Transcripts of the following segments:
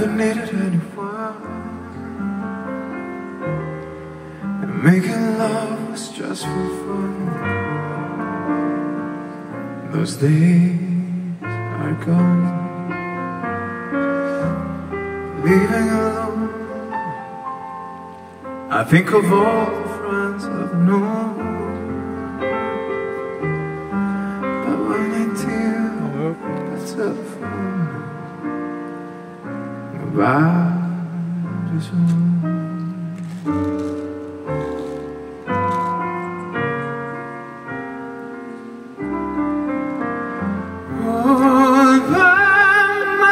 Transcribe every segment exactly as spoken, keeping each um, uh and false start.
never needed anyone, and making love was just for fun. Those days are gone. Leaving alone, I think of all the friends I've known, but when I hear the telephone, nobody's home. All by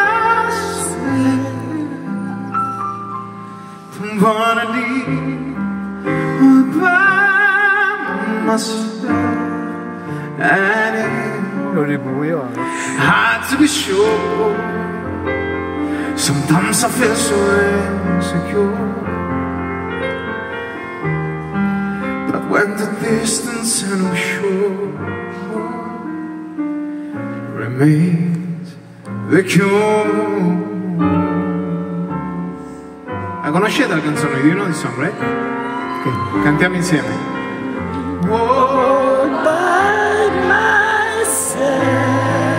myself, don't wanna leave. All by myself, and 우리 뭐야? hard to be sure. Sometimes I feel so insecure, but when the distance and I'm sure remains the cure. La conoscete la canzone? Do you know this song, right? Ok, cantiamo insieme. All by myself.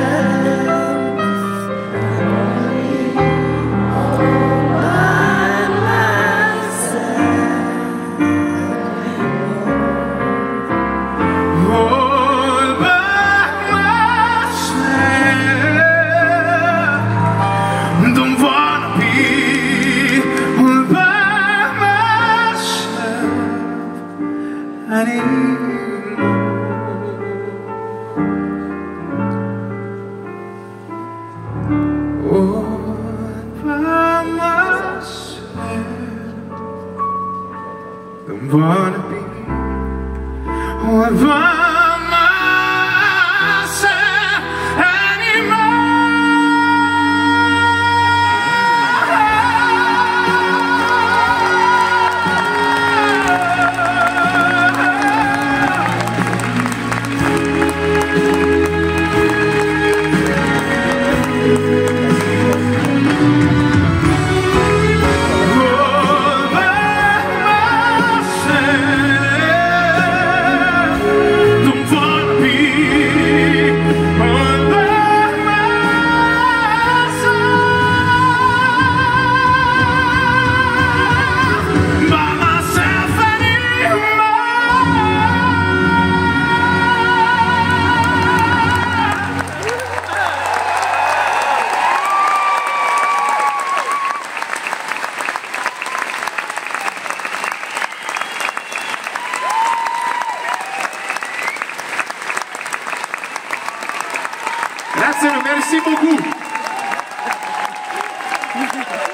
Don't wanna be all by myself anymore. Grazie, merci beaucoup.